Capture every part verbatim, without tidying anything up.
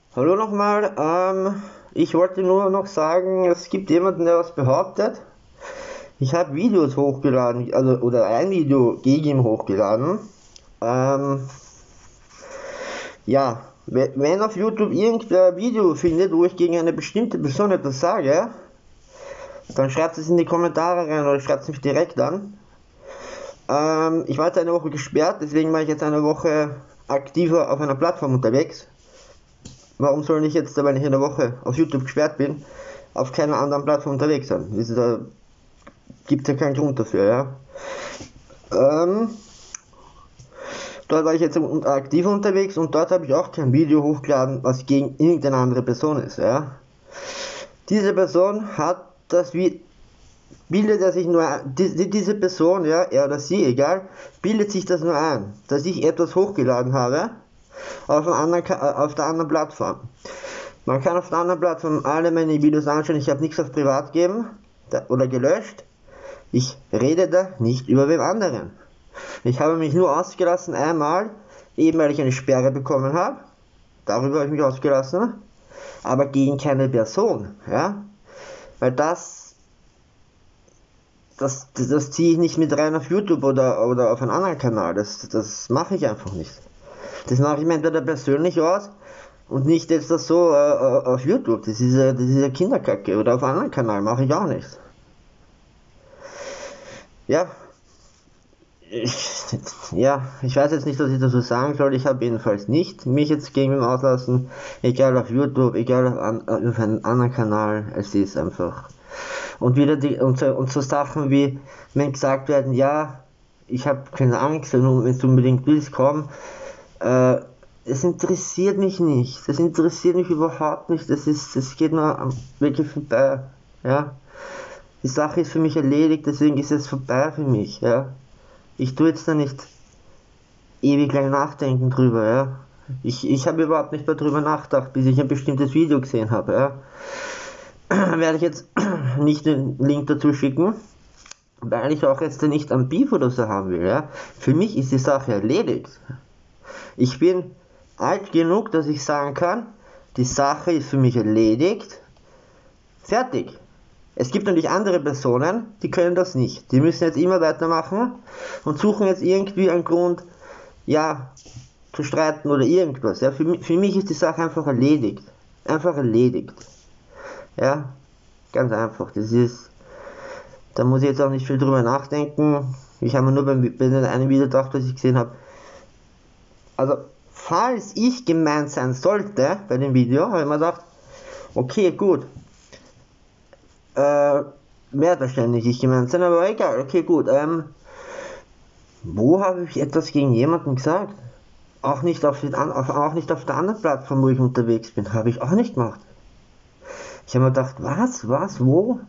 Hallo nochmal, ähm, ich wollte nur noch sagen, es gibt jemanden, der was behauptet. Ich habe Videos hochgeladen, also oder ein Video gegen ihn hochgeladen. Ähm, ja, we- wenn auf YouTube irgendwer ein Video findet, wo ich gegen eine bestimmte Person etwas sage, dann schreibt es in die Kommentare rein oder schreibt es mich direkt an. Ähm, ich war jetzt eine Woche gesperrt, deswegen war ich jetzt eine Woche aktiver auf einer Plattform unterwegs. Warum soll ich jetzt, wenn ich in der Woche auf YouTube gesperrt bin, auf keiner anderen Plattform unterwegs sein? Da gibt es ja keinen Grund dafür, ja. Ähm, dort war ich jetzt aktiv unterwegs und dort habe ich auch kein Video hochgeladen, was gegen irgendeine andere Person ist, ja. Diese Person hat das wie bildet er sich nur ein, die, diese Person, ja, er oder sie, egal, bildet sich das nur ein, dass ich etwas hochgeladen habe auf, einem anderen, auf der anderen Plattform. Man kann auf der anderen Plattform alle meine Videos anschauen, ich habe nichts auf privat gegeben oder gelöscht. Ich rede da nicht über wem anderen. Ich habe mich nur ausgelassen einmal, eben weil ich eine Sperre bekommen habe. Darüber habe ich mich ausgelassen. Aber gegen keine Person, ja. Weil das, das, das, das ziehe ich nicht mit rein auf YouTube oder, oder auf einen anderen Kanal. Das, das mache ich einfach nicht. Das mache ich mir entweder persönlich aus und nicht jetzt das so äh, auf YouTube. Das ist, das ist ja Kinderkacke. Oder auf einem anderen Kanal mache ich auch nicht. Ja, ich, ja, ich weiß jetzt nicht, was ich dazu sagen soll. Ich habe jedenfalls nicht mich jetzt gegen ihn auslassen. Egal auf YouTube, egal auf, an, auf einen anderen Kanal. Es ist einfach. Und wieder die, und so, und so Sachen wie, wenn gesagt werden, ja, ich habe keine Angst, wenn du unbedingt willst, komm. Äh, es interessiert mich nicht. Das interessiert mich überhaupt nicht. Das ist, das geht mir wirklich vorbei. Ja. Die Sache ist für mich erledigt, deswegen ist es vorbei für mich. Ja. Ich tue jetzt da nicht ewig lang nachdenken drüber, ja. Ich, ich habe überhaupt nicht mehr drüber nachgedacht, bis ich ein bestimmtes Video gesehen habe, ja. Werde ich jetzt nicht den Link dazu schicken, weil ich auch jetzt nicht am Beef oder so haben will, ja. Für mich ist die Sache erledigt. Ich bin alt genug, dass ich sagen kann, die Sache ist für mich erledigt. Fertig. Es gibt natürlich andere Personen, die können das nicht. Die müssen jetzt immer weitermachen und suchen jetzt irgendwie einen Grund, ja, zu streiten oder irgendwas. Ja, für, mich, für mich ist die Sache einfach erledigt. Einfach erledigt. Ja, ganz einfach. Das ist, da muss ich jetzt auch nicht viel drüber nachdenken. Ich habe mir nur beim, bei einem Video gedacht, was ich gesehen habe. Also, falls ich gemeint sein sollte bei dem Video, habe ich mir gedacht, okay, gut. Äh, werde wahrscheinlich ich gemeint sein, aber egal, okay, gut. Ähm, wo habe ich etwas gegen jemanden gesagt? Auch nicht auf, den, auf, auch nicht auf der anderen Plattform, wo ich unterwegs bin. Habe ich auch nicht gemacht. Ich habe mir gedacht, was, was, wo?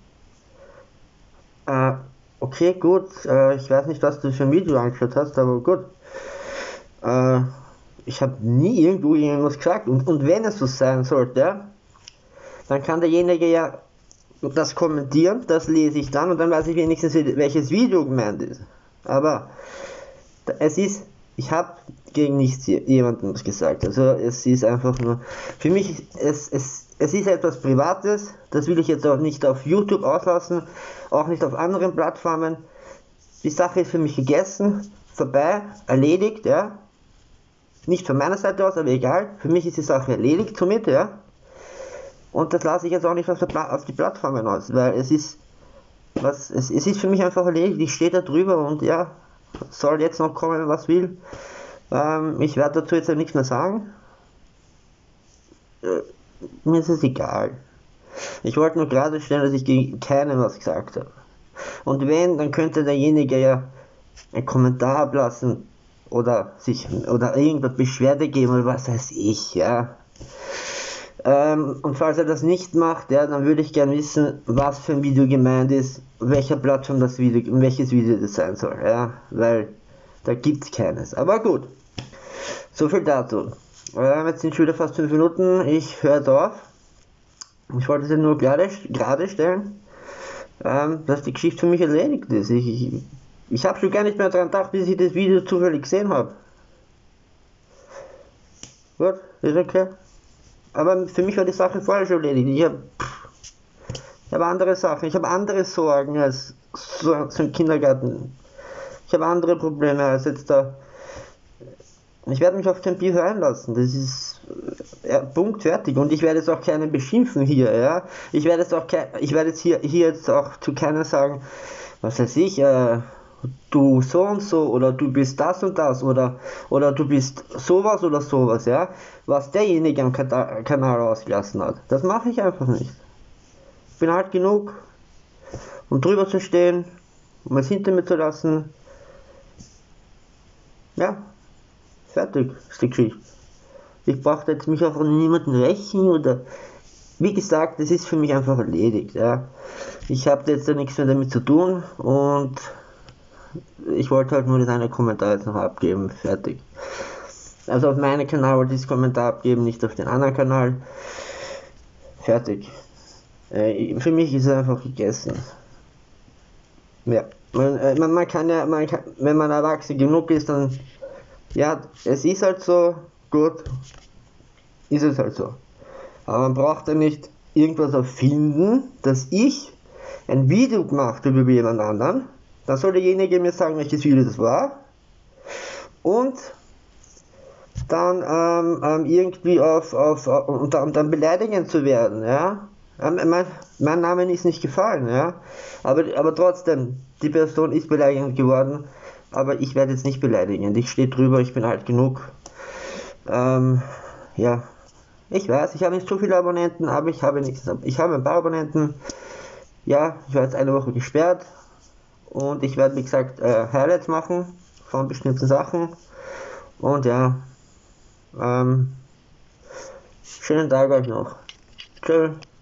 Äh, okay, gut. Äh, ich weiß nicht, was du für ein Video angeschaut hast, aber gut. Äh, ich habe nie irgendwo irgendwas gesagt. Und, und wenn es so sein sollte, dann kann derjenige ja das kommentieren, das lese ich dann und dann weiß ich wenigstens, welches Video gemeint ist. Aber es ist, ich habe gegen nichts jemandem was gesagt. Also es ist einfach nur, für mich, es, es, es ist etwas Privates, das will ich jetzt auch nicht auf YouTube auslassen, auch nicht auf anderen Plattformen. Die Sache ist für mich gegessen, vorbei, erledigt, ja. Nicht von meiner Seite aus, aber egal. Für mich ist die Sache erledigt somit, ja. Und das lasse ich jetzt auch nicht auf, der auf die Plattformen aus, weil es ist, was, es, es ist für mich einfach erledigt. Ich stehe da drüber und ja, soll jetzt noch kommen, was will. Ähm, ich werde dazu jetzt nichts mehr sagen. Äh, mir ist es egal. Ich wollte nur gerade stellen, dass ich gegen keinen was gesagt habe. Und wenn, dann könnte derjenige ja einen Kommentar ablassen oder sich oder irgendeine Beschwerde geben oder was weiß ich, ja. Ähm, und falls er das nicht macht, ja, dann würde ich gerne wissen, was für ein Video gemeint ist, welcher Plattform das Video, welches Video das sein soll, ja, weil da gibt es keines. Aber gut, so viel dazu. Ähm, jetzt sind schon wieder fast fünf Minuten, ich höre auf. Ich wollte es ja nur gerade, gerade stellen, ähm, dass die Geschichte für mich erledigt ist. Ich, ich, ich habe schon gar nicht mehr daran gedacht, bis ich das Video zufällig gesehen habe. Gut, ist okay. aber für mich war die Sache vorher schon erledigt. Ich habe ich hab andere Sachen, ich habe andere Sorgen als so, so ein Kindergarten. Ich habe andere Probleme als jetzt da. Ich werde mich auf kein Bier einlassen. Das ist ja, Punkt fertig. Und ich werde jetzt auch keinen beschimpfen hier, ja. Ich werde jetzt auch ke ich werde jetzt hier, hier jetzt auch zu keiner sagen, was weiß ich, äh, du so und so oder du bist das und das oder oder du bist sowas oder sowas, ja. Was derjenige am Kata Kanal ausgelassen hat. Das mache ich einfach nicht. Ich bin alt genug, um drüber zu stehen, um es hinter mir zu lassen. Ja. Fertig ist die Geschichte. Ich brauchte jetzt mich auf niemanden rächen oder. Wie gesagt, das ist für mich einfach erledigt. Ja. Ich habe jetzt ja nichts mehr damit zu tun und ich wollte halt nur den Kommentar jetzt noch abgeben. Fertig. Also auf meinen Kanal wollte ich das Kommentar abgeben, nicht auf den anderen Kanal. Fertig. Äh, für mich ist es einfach gegessen. Ja. Man, äh, man, man kann ja, man kann, wenn man erwachsen genug ist, dann. Ja, es ist halt so, gut, ist es halt so. Aber man braucht ja nicht irgendwas erfinden, dass ich ein Video gemacht habe über jemand anderen. Dann soll derjenige mir sagen, welches Video das war. Und dann ähm, ähm, irgendwie auf, auf, auf und, dann, dann beleidigend zu werden, ja. Mein, mein Name ist nicht gefallen, ja. Aber, aber trotzdem, die Person ist beleidigend geworden. Aber ich werde jetzt nicht beleidigen. Ich stehe drüber, ich bin alt genug. Ähm, ja. Ich weiß, ich habe nicht so viele Abonnenten, aber ich habe nichts. Ich habe ein paar Abonnenten. Ja, ich war jetzt eine Woche gesperrt. Und ich werde, wie gesagt, äh, Highlights machen von bestimmten Sachen. Und ja. Ähm, schönen Tag euch noch. Tschüss.